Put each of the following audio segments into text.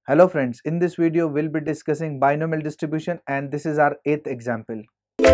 Hello friends, in this video we'll be discussing binomial distribution and this is our 8th example.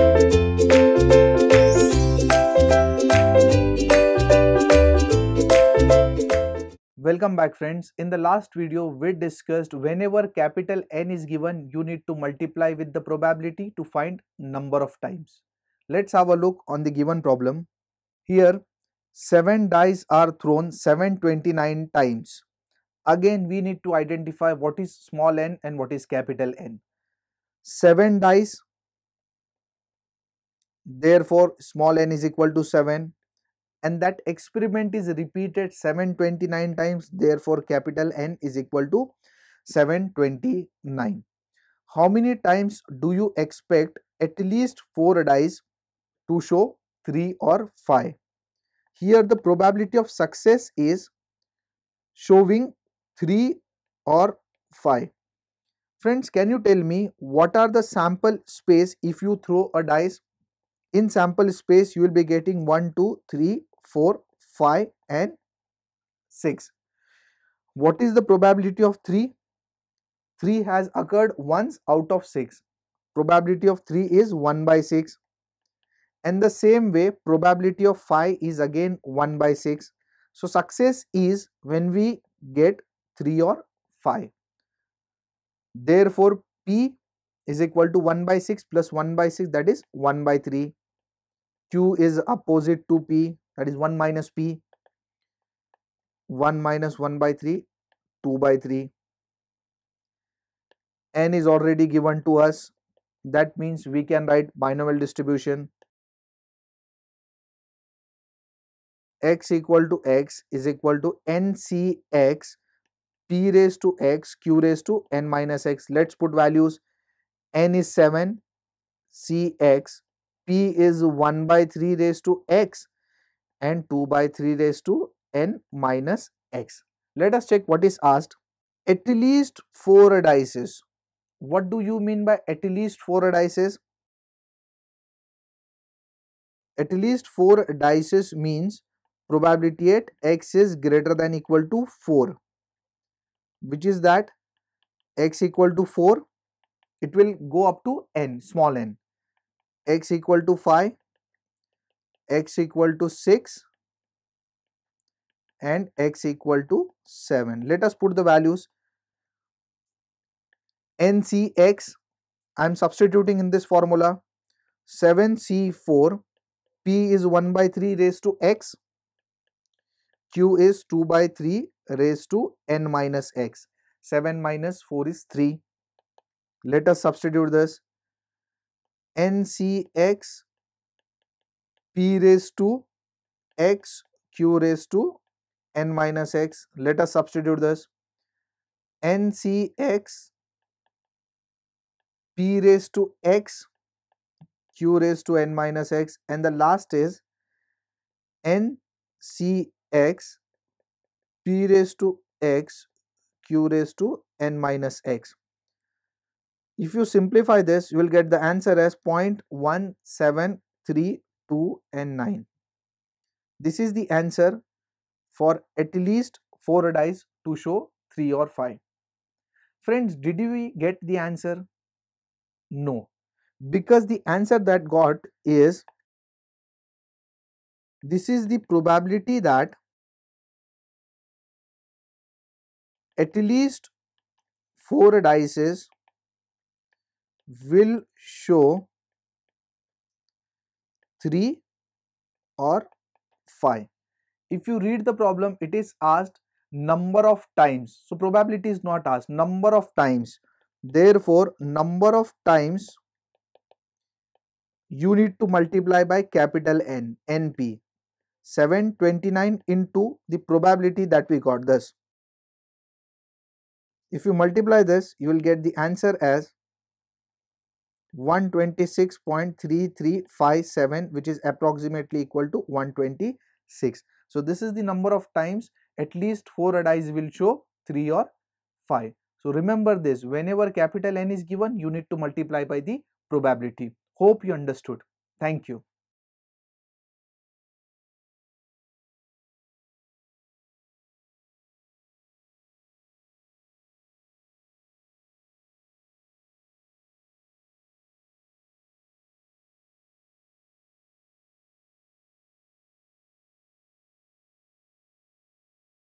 Welcome back friends. In the last video we discussed whenever capital N is given you need to multiply with the probability to find number of times. Let's have a look on the given problem. Here 7 dice are thrown 729 times. Again we need to identify what is small n and what is capital N. 7 dice, therefore small n is equal to 7, and that experiment is repeated 729 times, therefore capital N is equal to 729. How many times do you expect at least 4 dice to show 3 or 5? Here the probability of success is showing 3 or 5. Friends, can you tell me what are the sample space if you throw a dice? In sample space you will be getting 1, 2, 3, 4, 5 and 6. What is the probability of 3? 3 has occurred once out of 6. Probability of 3 is 1 by 6. And the same way probability of 5 is again 1 by 6. So success is when we get 3 or 5. Therefore P is equal to 1 by 6 plus 1 by 6, that is 1 by 3. Q is opposite to P, that is 1 minus P. 1 minus 1 by 3, 2 by 3. N is already given to us. That means we can write binomial distribution. X equal to X is equal to NCX P raised to X Q raised to N minus X. Let's put values. N is 7, Cx, P is 1 by 3 raised to X and 2 by 3 raised to N minus X. Let us check what is asked. At least 4 dices. What do you mean by at least 4 dices? At least 4 dices means probability at X is greater than equal to 4. Which is that X equal to 4, it will go up to N, small n. X equal to 5, X equal to 6 and X equal to 7. Let us put the values. NCX, I am substituting in this formula. 7C4, P is 1 by 3 raised to X, Q is 2 by 3 raised to N minus X. 7 minus 4 is 3. Let us substitute this. NCX P raised to X Q raised to N minus X. Let us substitute this. NCX P raised to X Q raised to N minus X, and the last is NCX P raised to X Q raised to N minus X. If you simplify this, you will get the answer as 0.1732 and 9. This is the answer for at least 4 dice to show 3 or 5. Friends, did we get the answer? No, because the answer that got is, this is the probability that at least 4 dices will show 3 or 5. If you read the problem, it is asked number of times. So probability is not asked, number of times. Therefore, number of times you need to multiply by capital N, NP. 729 into the probability that we got this. If you multiply this, you will get the answer as 126.3357, which is approximately equal to 126. So this is the number of times at least 4 dice will show 3 or 5. So remember this, whenever capital N is given, you need to multiply by the probability. Hope you understood. Thank you.